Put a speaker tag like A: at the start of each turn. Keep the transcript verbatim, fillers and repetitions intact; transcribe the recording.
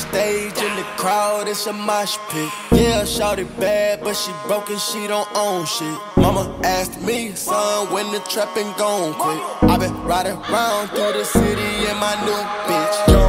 A: stage, in the crowd, it's a mosh pit. Yeah, shawty bad, but she broke and she don't own shit. Mama asked me, son, when the trapping gon' quit. I been riding around through the city in my new bitch.